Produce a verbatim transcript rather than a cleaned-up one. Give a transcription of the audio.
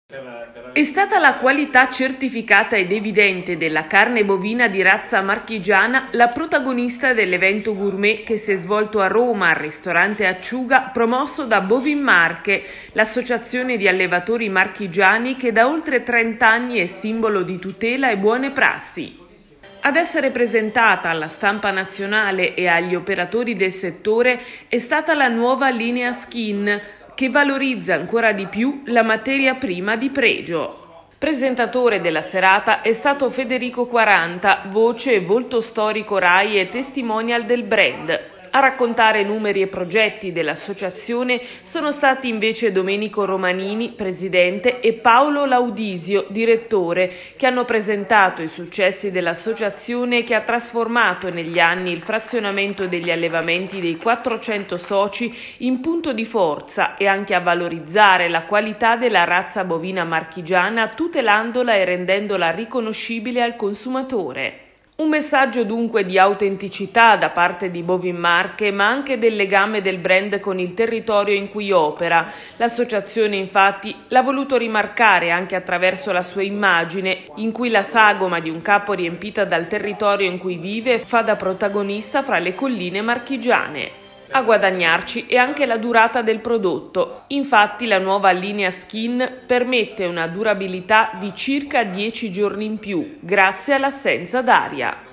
È stata la qualità certificata ed evidente della carne bovina di razza marchigiana la protagonista dell'evento gourmet che si è svolto a Roma al ristorante Acciuga, promosso da Bovin Marche, l'associazione di allevatori marchigiani che da oltre trenta anni è simbolo di tutela e buone prassi. Ad essere presentata alla stampa nazionale e agli operatori del settore è stata la nuova linea Skin, che valorizza ancora di più la materia prima di pregio. Presentatore della serata è stato Federico Quaranta, voce e volto storico Rai e testimonial del brand. A raccontare numeri e progetti dell'associazione sono stati invece Domenico Romanini, presidente, e Paolo Laudisio, direttore, che hanno presentato i successi dell'associazione che ha trasformato negli anni il frazionamento degli allevamenti dei quattrocento soci in punto di forza e anche a valorizzare la qualità della razza bovina marchigiana, tutelandola e rendendola riconoscibile al consumatore. Un messaggio dunque di autenticità da parte di Bovin Marche, ma anche del legame del brand con il territorio in cui opera. L'associazione infatti l'ha voluto rimarcare anche attraverso la sua immagine, in cui la sagoma di un capo riempita dal territorio in cui vive fa da protagonista fra le colline marchigiane. A guadagnarci è anche la durata del prodotto. Infatti la nuova linea Skin permette una durabilità di circa dieci giorni in più, grazie all'assenza d'aria.